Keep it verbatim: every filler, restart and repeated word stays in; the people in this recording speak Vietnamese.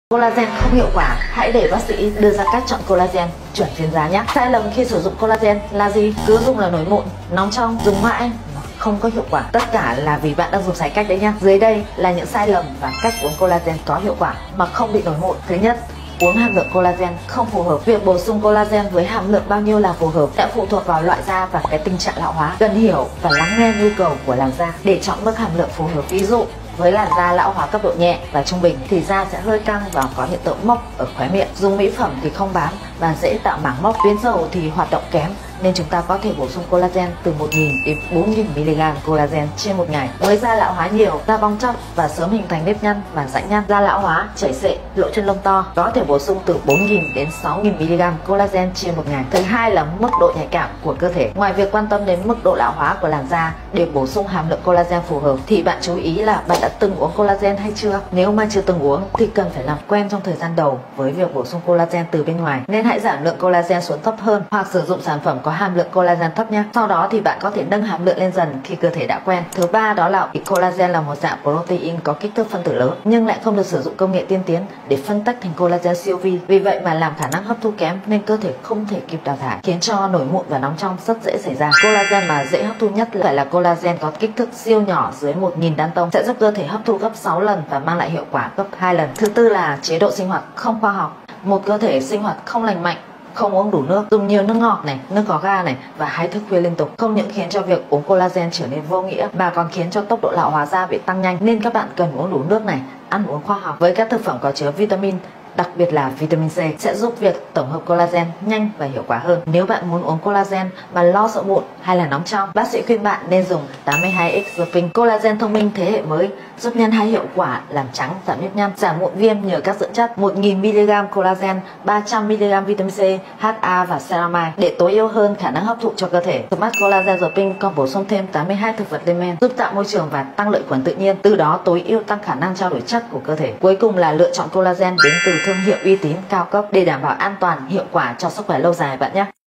Collagen không hiệu quả, hãy để bác sĩ đưa ra cách chọn collagen chuẩn chuyên gia nhé. Sai lầm khi sử dụng collagen là gì? Cứ dùng là nổi mụn, nóng trong, dùng mãi không có hiệu quả. Tất cả là vì bạn đang dùng sai cách đấy nhá. Dưới đây là những sai lầm và cách uống collagen có hiệu quả mà không bị nổi mụn. Thứ nhất, uống hàm lượng collagen không phù hợp. Việc bổ sung collagen với hàm lượng bao nhiêu là phù hợp sẽ phụ thuộc vào loại da và cái tình trạng lão hóa. Cần hiểu và lắng nghe nhu cầu của làn da để chọn mức hàm lượng phù hợp. Ví dụ với làn da lão hóa cấp độ nhẹ và trung bình thì da sẽ hơi căng và có hiện tượng mốc ở khóe miệng. Dùng mỹ phẩm thì không bám và dễ tạo mảng mốc. Tuyến dầu thì hoạt động kém nên chúng ta có thể bổ sung collagen từ một nghìn đến bốn nghìn mi li gam collagen trên một ngày. Với da lão hóa nhiều, da bong tróc và sớm hình thành nếp nhăn và rãnh nhăn, da lão hóa, chảy xệ, lỗ chân lông to, có thể bổ sung từ bốn nghìn đến sáu nghìn mi li gam collagen trên một ngày. Thứ hai là mức độ nhạy cảm của cơ thể. Ngoài việc quan tâm đến mức độ lão hóa của làn da để bổ sung hàm lượng collagen phù hợp thì bạn chú ý là bạn đã từng uống collagen hay chưa. Nếu mà chưa từng uống thì cần phải làm quen trong thời gian đầu với việc bổ sung collagen từ bên ngoài, nên hãy giảm lượng collagen xuống thấp hơn hoặc sử dụng sản phẩm có hàm lượng collagen thấp nhé. Sau đó thì bạn có thể nâng hàm lượng lên dần khi cơ thể đã quen. Thứ ba đó là collagen là một dạng protein có kích thước phân tử lớn nhưng lại không được sử dụng công nghệ tiên tiến để phân tách thành collagen siêu vi. Vì vậy mà làm khả năng hấp thu kém nên cơ thể không thể kịp đào thải, khiến cho nổi mụn và nóng trong rất dễ xảy ra. Collagen mà dễ hấp thu nhất phải là collagen có kích thước siêu nhỏ dưới một nghìn Dalton, sẽ giúp cơ thể hấp thu gấp sáu lần và mang lại hiệu quả gấp hai lần. Thứ tư là chế độ sinh hoạt không khoa học. Một cơ thể sinh hoạt không lành mạnh, không uống đủ nước, dùng nhiều nước ngọt này, nước có ga này và hay thức khuya liên tục không những khiến cho việc uống collagen trở nên vô nghĩa mà còn khiến cho tốc độ lão hóa da bị tăng nhanh. Nên các bạn cần uống đủ nước này, ăn uống khoa học với các thực phẩm có chứa vitamin, đặc biệt là vitamin C sẽ giúp việc tổng hợp collagen nhanh và hiệu quả hơn. Nếu bạn muốn uống collagen mà lo sợ mụn hay là nóng trong, bác sĩ khuyên bạn nên dùng tám mươi hai x The Pink collagen thông minh thế hệ mới, giúp nhân hai hiệu quả làm trắng, giảm nếp nhăn, giảm mụn viêm nhờ các dưỡng chất, một nghìn mi li gam collagen, ba trăm mi li gam vitamin C, hát a và ceramide để tối ưu hơn khả năng hấp thụ cho cơ thể. Smart Collagen The Pink còn bổ sung thêm tám mươi hai thực vật lên men, giúp tạo môi trường và tăng lợi khuẩn tự nhiên, từ đó tối ưu tăng khả năng trao đổi chất của cơ thể. Cuối cùng là lựa chọn collagen đến từ thương hiệu uy tín cao cấp để đảm bảo an toàn, hiệu quả cho sức khỏe lâu dài bạn nhé.